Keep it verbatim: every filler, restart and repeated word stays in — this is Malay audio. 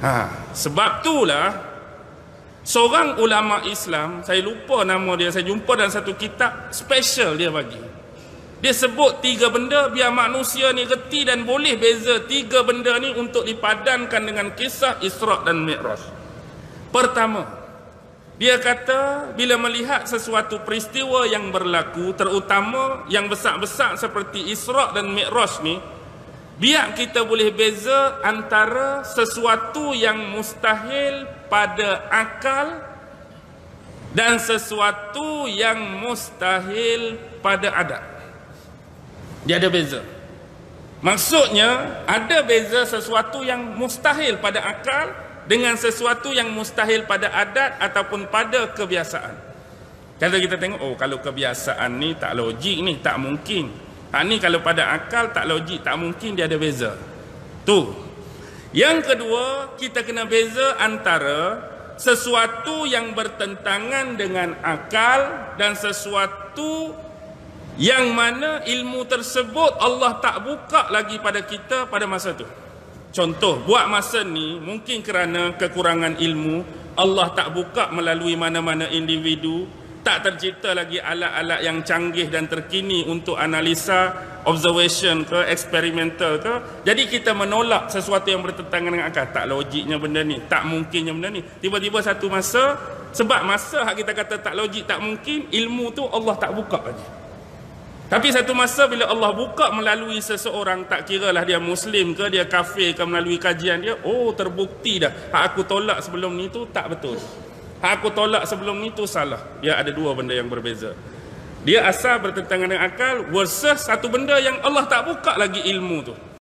Ha, sebab itulah seorang ulama Islam, saya lupa nama dia, saya jumpa dalam satu kitab special dia bagi. Dia sebut tiga benda biar manusia ni reti dan boleh beza tiga benda ni untuk dipadankan dengan kisah Isra' dan Mi'raj. Pertama, dia kata bila melihat sesuatu peristiwa yang berlaku, terutama yang besar-besar seperti Isra' dan Mi'raj ni, biar kita boleh beza antara sesuatu yang mustahil pada akal dan sesuatu yang mustahil pada adat. Dia ada beza. Maksudnya ada beza sesuatu yang mustahil pada akal dengan sesuatu yang mustahil pada adat ataupun pada kebiasaan. Kalau kita tengok, oh kalau kebiasaan ni tak logik ni, tak mungkin. Ha, ni kalau pada akal tak logik, tak mungkin, dia ada beza. Tu. Yang kedua, kita kena beza antara sesuatu yang bertentangan dengan akal dan sesuatu yang mana ilmu tersebut Allah tak buka lagi pada kita pada masa tu. Contoh, buat masa ni mungkin kerana kekurangan ilmu, Allah tak buka melalui mana-mana individu, tak tercipta lagi alat-alat yang canggih dan terkini untuk analisa, observation ke, eksperimental ke. Jadi kita menolak sesuatu yang bertentangan dengan akal. Tak logiknya benda ni, tak mungkinnya benda ni. Tiba-tiba satu masa, sebab masa hak kita kata tak logik, tak mungkin, ilmu tu Allah tak buka lagi. Tapi satu masa bila Allah buka melalui seseorang, tak kiralah dia Muslim ke, dia kafir ke, melalui kajian dia, oh terbukti dah, hak aku tolak sebelum ni tu tak betul, hak aku tolak sebelum ni tu salah. Dia ada dua benda yang berbeza. Dia asal bertentangan dengan akal versus satu benda yang Allah tak buka lagi ilmu tu.